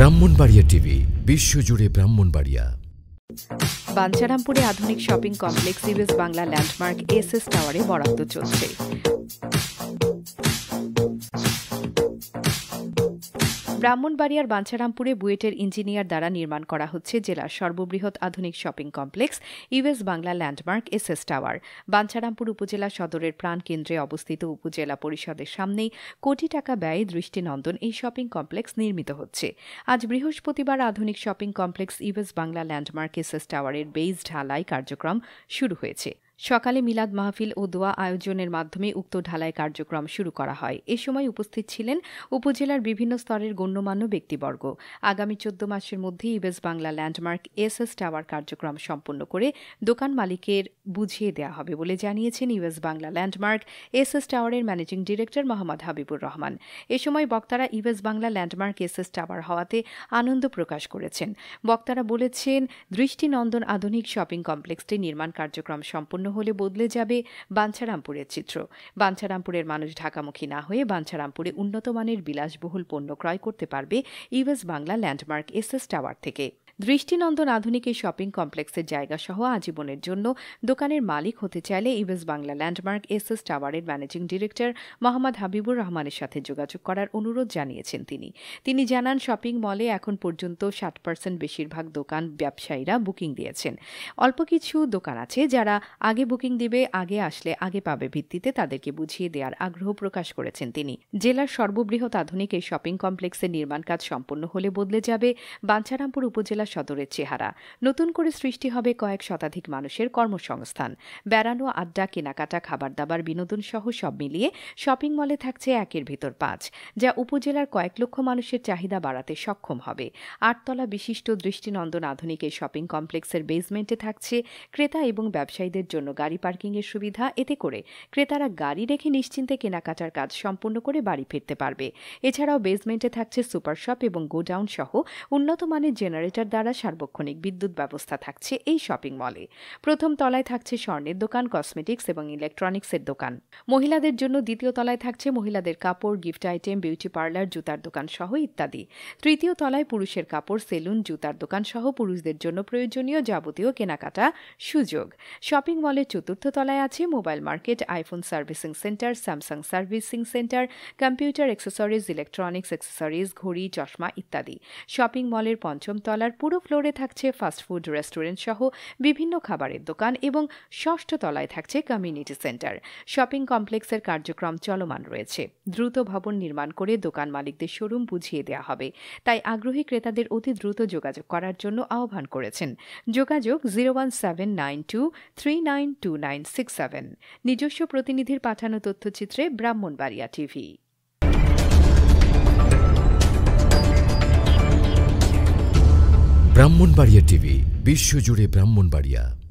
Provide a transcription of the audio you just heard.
Brahmanbaria TV বিশ্বজুড়ে ব্রাহ্মণবাড়িয়া। বাঞ্ছারামপুরে আধুনিক shopping complex US Bangla landmark SS টাওয়ারে বরাদ্দ চলছে। ব্রাহ্মণবাড়িয়ার বাঞ্ছারামপুরে বুয়েটের ইঞ্জিনিয়ার দ্বারা নির্মাণ করা হচ্ছে জেলার সর্ববৃহৎ আধুনিক shopping complex US Bangla landmark SS tower. Banchharampur উপজেলা সদরের প্রাণকেন্দ্রে অবস্থিত উপজেলা পরিষদের সামনেই কোটি টাকা ব্যয়ে দৃষ্টিনন্দন এই শপিং কমপ্লেক্স নির্মিত হচ্ছে। আজ বৃহস্পতিবার আধুনিক shopping complex US Bangla landmark SS টাওয়ারের বেইজ ঢালাই কার্যক্রম শুরু হয়েছে। সকালে মিলাদ মাহফিল ও দোয়া আয়োজনের মাধ্যমে উক্ত ঢালাই কার্যক্রম শুরু করা হয়। এ সময় উপস্থিত ছিলেন উপজেলার বিভিন্ন স্তরের গণ্যমান্য ব্যক্তিবর্গ। আগামী 14 মাসের মধ্যে US Bangla landmark SS tower কার্যক্রম সম্পন্ন করে দোকান মালিকের বুঝিয়ে দেওয়া হবে বলে জানিয়েছেন ইউএস বাংলা ল্যান্ডমার্ক এসএস টাওয়ারের ম্যানেজিং ডিরেক্টর মোহাম্মদ হাবিবুর রহমান। এ সময় বক্তারা US Bangla landmark SS tower হওয়াতে আনন্দ প্রকাশ করেছেন। বক্তারা বলেছেন, দৃষ্টিনন্দন আধুনিক শপিং কমপ্লেক্সটি নির্মাণ কার্যক্রম সম্পন্ন হলে বদলে যাবে বাঞ্ছারামপুরের চিত্র। বাঞ্ছারামপুরের মানুষ ঢাকামুখী না হয়ে বাঞ্ছারামপুরে উন্নতমানের বিলাসবহুল পণ্য ক্রয় করতে পারবে US Bangla landmark SS tower থেকে। দৃষ্টিনন্দন আধুনিক এই শপিং কমপ্লেক্সের জায়গাসহ আজীবনের জন্য দোকানের মালিক হতে চাইলে ইউএস বাংলা ল্যান্ডমার্ক এসএস টাওয়ারের ম্যানেজিং ডিরেক্টর মোহাম্মদ হাবিবুর রহমানের সাথে যোগাযোগ করার অনুরোধ জানিয়েছেন তিনি জানান, শপিং মলে এখন পর্যন্ত 60% বেশিরভাগ দোকান ব্যবসায়ীরা বুকিং দিয়েছেন। অল্প কিছু দোকান আছে যারা আগে বুকিং দিবে, আগে আসলে আগে পাবে ভিত্তিতে তাদেরকে বুঝিয়ে দেওয়ার আগ্রহ প্রকাশ করেছেন তিনি। জেলার সর্ববৃহৎ আধুনিক এই শপিং কমপ্লেক্সের নির্মাণ কাজ সম্পন্ন হলে বদলে যাবে বাঞ্ছারামপুর উপজেলা সদরের চেহারা। নতুন করে সৃষ্টি হবে কয়েক শতাধিক মানুষের কর্মসংস্থান। বেড়ানো, আড্ডা, কেনাকাটা, খাবার দাবার, বিনোদন সহ সব মিলিয়ে শপিং মলে থাকছে 1-এর ভিতর 5, যা উপজেলার কয়েক লক্ষ মানুষের চাহিদা বাড়াতে সক্ষম হবে। 8 তলা বিশিষ্ট দৃষ্টিনন্দন আধুনিক এই শপিং কমপ্লেক্সের বেসমেন্টে থাকছে ক্রেতা এবং ব্যবসায়ীদের জন্য গাড়ি পার্কিংয়ের সুবিধা। এতে করে ক্রেতারা গাড়ি রেখে নিশ্চিন্তে কেনাকাটার কাজ সম্পূর্ণ করে বাড়ি ফিরতে পারবে। এছাড়াও বেসমেন্টে থাকছে সুপার শপ এবং গোডাউন সহ উন্নত মানের জেনারেটর দ্বারা সার্বক্ষণিক বিদ্যুৎ ব্যবস্থা থাকছে এই শপিং মলে। প্রথম তলায় থাকছে স্বর্ণের দোকান, কসমেটিক্স এবং ইলেকট্রনিক্সের দোকান। মহিলাদের জন্য দ্বিতীয় তলায় থাকছে মহিলাদের কাপড়, গিফট আইটেম, বিউটি পার্লার, জুতার দোকান সহ ইত্যাদি। তৃতীয় তলায় পুরুষের কাপড়, সেলুন, জুতার দোকান সহ পুরুষদের জন্য প্রয়োজনীয় যাবতীয় কেনাকাটা সুযোগ। শপিং মলের চতুর্থ তলায় আছে mobile market, iPhone servicing centre, Samsung servicing centre, computer accessories, electronics accessories, ঘড়ি, চশমা ইত্যাদি। শপিং মলের পঞ্চম তলার পুরো ফ্লোরে থাকছে ফাস্টফুড রেস্টুরেন্ট সহ বিভিন্ন খাবারের দোকান এবং ষষ্ঠ তলায় থাকছে কমিউনিটি সেন্টার। শপিং কমপ্লেক্সের কার্যক্রম চলমান রয়েছে। দ্রুত ভবন নির্মাণ করে দোকান মালিকদের শোরুম বুঝিয়ে দেওয়া হবে। তাই আগ্রহী ক্রেতাদের অতি দ্রুত যোগাযোগ করার জন্য আহ্বান করেছেন। যোগাযোগ 01792392967। নিজস্ব প্রতিনিধির পাঠানো তথ্যচিত্রে ব্রাহ্মণবাড়িয়া টিভি। ব্রাহ্মণবাড়িয়া টিভি বিশ্বজুড়ে ব্রাহ্মণবাড়িয়া।